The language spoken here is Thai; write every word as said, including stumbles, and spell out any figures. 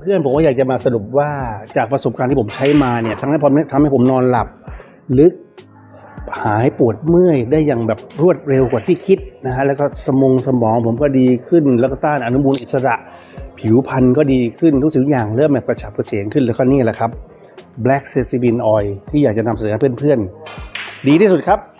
เพื่อนผมก็อยากจะมาสรุปว่าจากประสบการณ์ที่ผมใช้มาเนี่ยทำให้ผมทำให้ผมนอนหลับลึกหายปวดเมื่อยได้อย่างแบบรวดเร็วกว่าที่คิดนะฮะแล้วก็สมองสมองผมก็ดีขึ้นแล้วก็ต้านอนุมูลอิสระผิวพรรณก็ดีขึ้นทุกสิ่งทุกอย่างเริ่มแบบกระฉับกระเฉงขึ้นแล้วก็นี่แหละครับ Black Sesame Oil ที่อยากจะนำเสนอเพื่อนๆดีที่สุดครับ